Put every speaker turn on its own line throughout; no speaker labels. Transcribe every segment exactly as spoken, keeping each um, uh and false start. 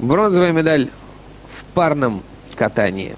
Бронзовая медаль в парном катании.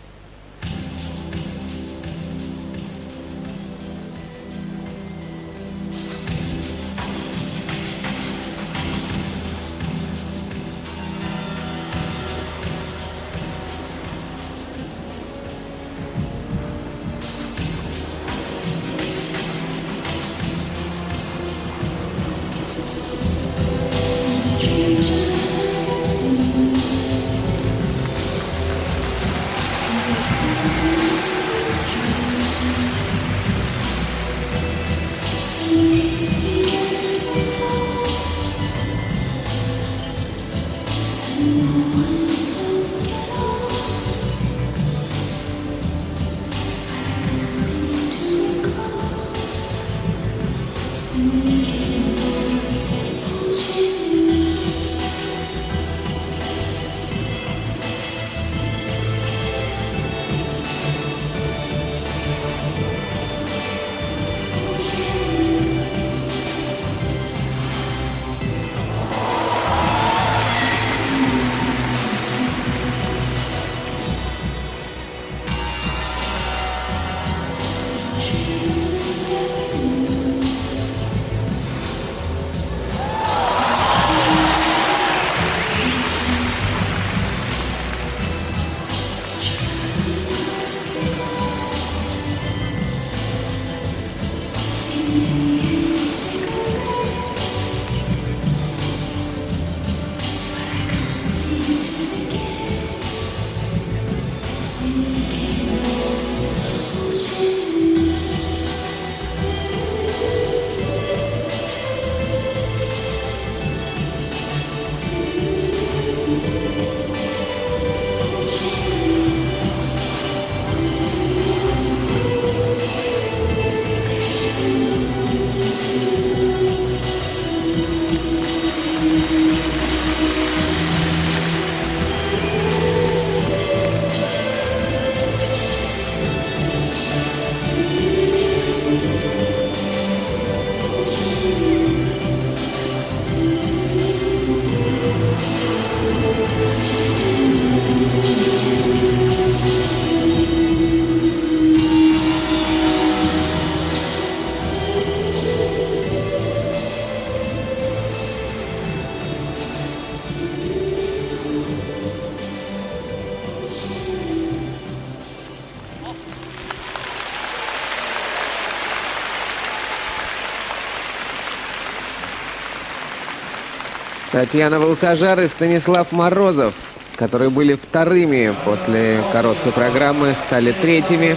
Татьяна Волсожар и Станислав Морозов, которые были вторыми после короткой программы, стали третьими.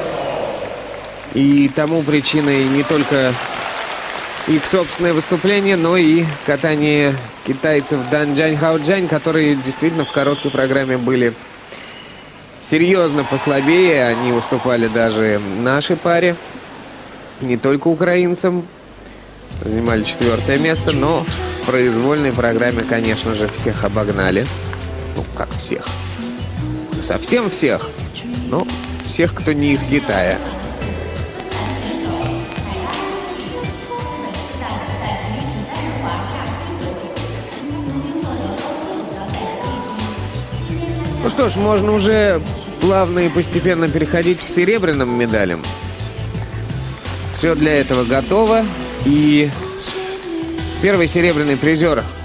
И тому причиной не только их собственное выступление, но и катание китайцев Дан Джань Хао Джань, которые действительно в короткой программе были серьезно послабее. Они уступали даже нашей паре, не только украинцам. Занимали четвертое место, но в произвольной программе, конечно же, всех обогнали. Ну, как всех. Совсем всех. Но всех, кто не из Китая. Ну что ж, можно уже плавно и постепенно переходить к серебряным медалям. Все для этого готово. И первый серебряный призер